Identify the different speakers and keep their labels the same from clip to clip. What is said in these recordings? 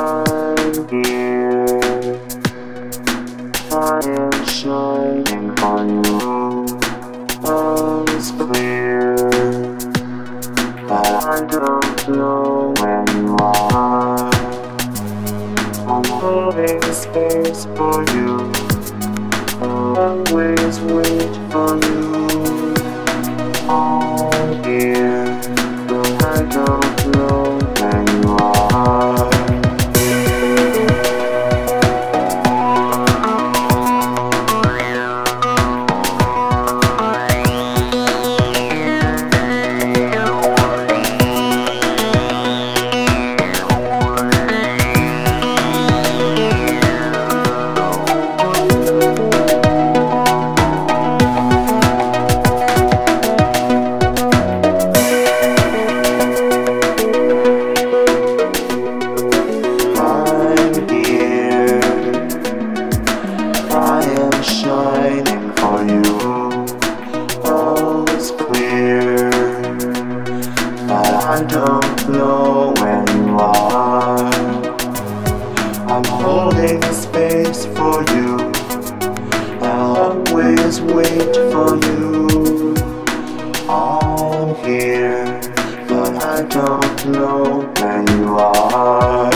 Speaker 1: I'm here, I am shining on you. All's clear, but I don't know where you are. I'm holding space for you, I'll always wait for you. I'm here, but I don't know where you are. Shining for you, all's clear, but I don't know where you are. I'm holding space for you, I'll always wait for you. I'm here, but I don't know where you are.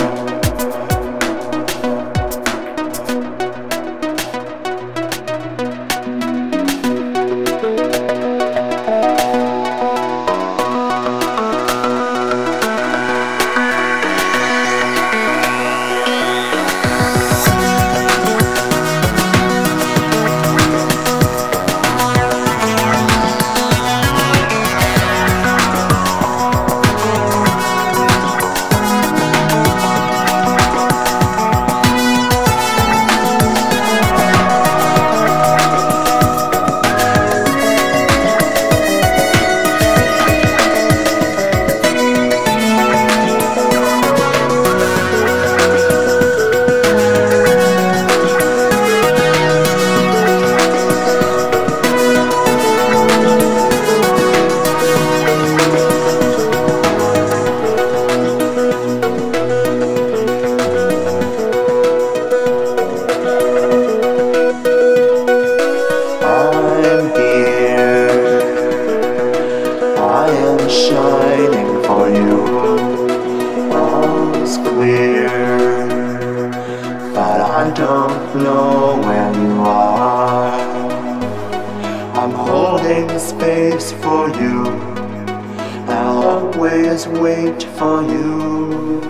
Speaker 1: Shining for you, all's clear, but I don't know where you are. I'm holding space for you, I'll always wait for you.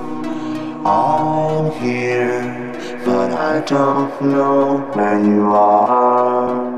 Speaker 1: I'm here, but I don't know where you are.